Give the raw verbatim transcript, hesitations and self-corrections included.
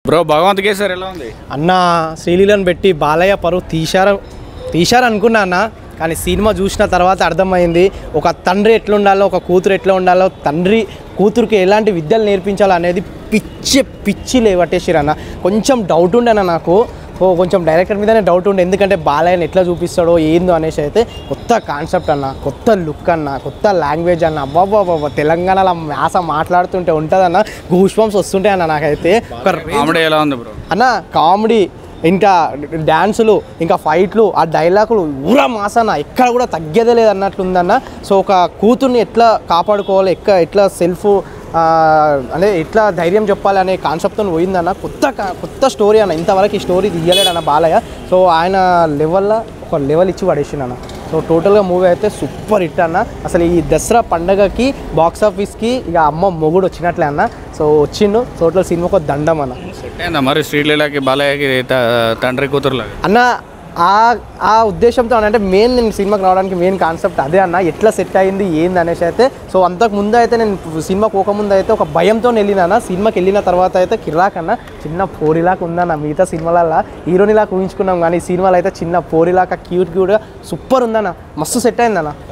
Bro Bhagavanth kesari ఎలా ఉంది అన్న? శ్రీలీలను పెట్టి బాలయ్య పరువు తీశారు తీశారు అనుకున్నా అన్న, కానీ సినిమా చూసిన తర్వాత అర్థమైంది ఒక తండ్రి ఎట్లా ఉండాలో, ఒక కూతురు ఎట్లా ఉండాలో, తండ్రి కూతురికి ఎలాంటి విద్యలు నేర్పించాలో అనేది పిచ్చి పిచ్చి లేవట్టేసిరు అన్న. కొంచెం డౌట్ ఉండే అన్న నాకు, ఓ కొంచెం డైరెక్టర్ మీదనే డౌట్ ఉండే, ఎందుకంటే బాలయ్యని ఎట్లా చూపిస్తాడో ఏందో అనేసి. అయితే కొత్త కాన్సెప్ట్ అన్న, కొత్త లుక్ అన్న, కొత్త లాంగ్వేజ్ అన్న, అబ్బాబాబా తెలంగాణలో మ్యాస మాట్లాడుతుంటే ఉంటుందన్న, గూస్ బంప్స్ వస్తుంటాయి అన్న నాకైతే. ఒక కామెడీ ఎలా ఉంది బ్రో అన్న? కామెడీ, ఇంకా డ్యాన్సులు, ఇంకా ఫైట్లు, ఆ డైలాగులు ఊరా మాసన్న, ఎక్కడ కూడా తగ్గేదే లేదు అన్నట్లుందన్న. సో ఒక కూతుర్ని ఎట్లా కాపాడుకోవాలి, ఎక్క ఎట్లా సెల్ఫ్ అంటే ఎట్లా ధైర్యం చెప్పాలి అనే కాన్సెప్ట్తో పోయిందన్న. కొత్త కొత్త స్టోరీ అన్న, ఇంతవరకు ఈ స్టోరీ తీయలేడన్న బాలయ్య. సో ఆయన లెవెల్లో ఒక లెవెల్ ఇచ్చి పడేసిండన్న. సో టోటల్గా మూవీ అయితే సూపర్ హిట్ అన్న. అసలు ఈ దసరా పండగకి బాక్స్ ఆఫీస్కి ఇక అమ్మ మొగుడు వచ్చినట్లే అన్న. సో వచ్చిండు, టోటల్ సినిమాకు దండం అన్న. సెట్ అయిందా మరి శ్రీలీలకి బాలయ్యకి తండ్రి కూతురులాగా అన్న? ఆ ఆ ఉద్దేశంతో అంటే మెయిన్ నేను సినిమాకి రావడానికి మెయిన్ కాన్సెప్ట్ అదే అన్న, ఎట్లా సెట్ అయింది ఏంది అనేసి. అయితే సో అంతకు ముందు అయితే నేను సినిమాకి పోకముందు అయితే ఒక భయంతో వెళ్ళినా, సినిమాకి వెళ్ళిన తర్వాత అయితే కిరాక్ అన్న, చిన్న పోరిలాగా ఉందన్న. మిగతా సినిమాలలో హీరోనిలాగా ఊహించుకున్నాం, కానీ ఈ సినిమాలో అయితే చిన్న పోరిలాగా క్యూట్ క్యూట్గా సూపర్ ఉందన్న, మస్తు సెట్ అయిందన్న.